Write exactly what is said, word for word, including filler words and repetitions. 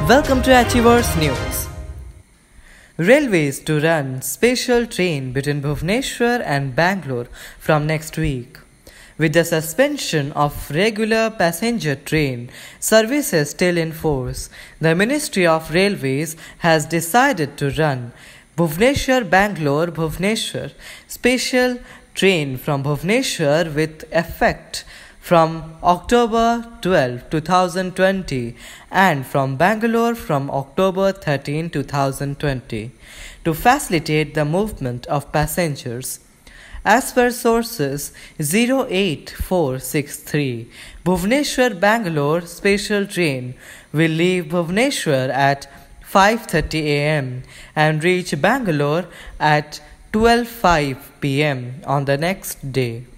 Welcome to Achieversnews. Railways to run special train between Bhubaneswar and Bangalore from next week. With the suspension of regular passenger train services still in force, the Ministry of Railways has decided to run Bhubaneswar Bangalore Bhubaneswar special train from Bhubaneswar with effect from October twelfth, twenty twenty and from Bangalore from October thirteenth, twenty twenty to facilitate the movement of passengers. As per sources zero eight four six three, Bhubaneswar Bangalore special train will leave Bhubaneswar at five thirty a m and reach Bangalore at twelve oh five p m on the next day.